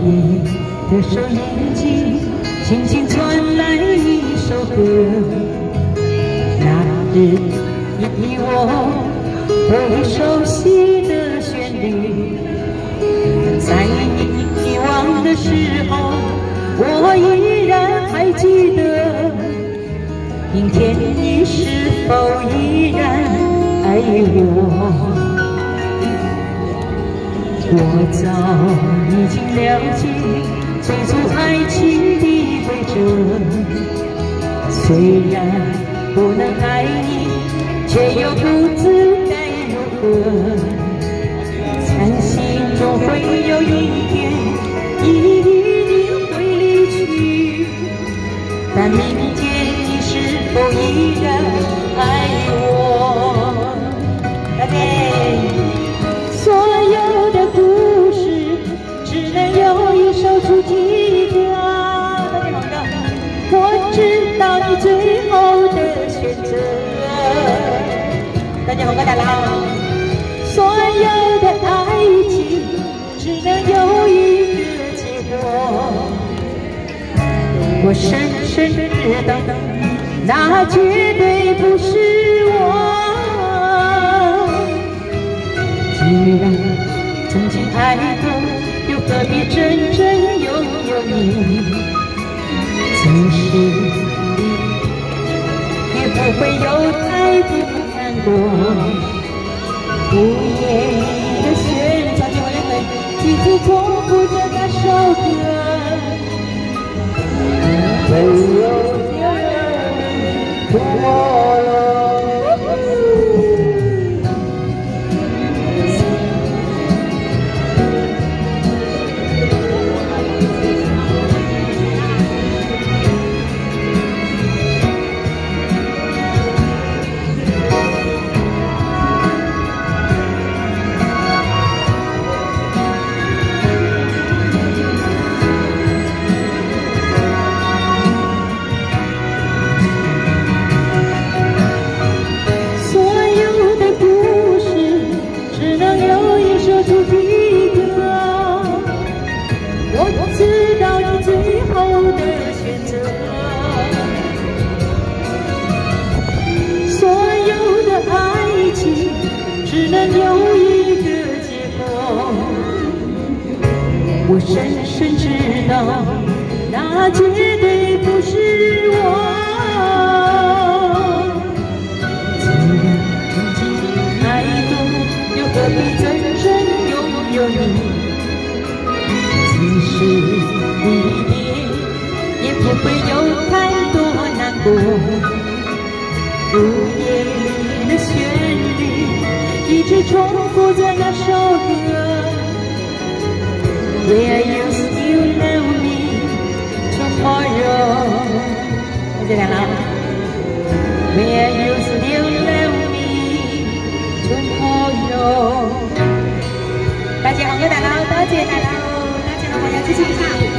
意的收音机轻轻传来一首歌，那日你我都熟悉的旋律，在你遗忘的时候，我依然还记得。明天你是否依然爱我？我早已经了解追逐爱情的规则，虽然不能爱你，却又不知该如何。相信总会有一天，你一定会离去，但明天你是否依然爱我？大姐。 所有的故事只能有一首主题歌。我知道你最后的选择。大家好，大家好。所有的爱情只能有一个结果。我深深知道，那绝对不是我。 既然曾经爱过，又何必真正拥有你？即使也不会有太多难过。午夜的旋律，一直重复着那首歌。没有人懂我了。 只能有一个结果，我深深知道，那绝对不是我。既然曾经爱过，又何必真正拥有你？即使离别，也不会有太多难过。午夜里的旋律。 一直重复着那首歌 ，Will you still love me tomorrow？ 这两了 ，Will you still love me tomorrow？ 大家好，各位大佬，多謝大佬，多謝老朋友支持一下。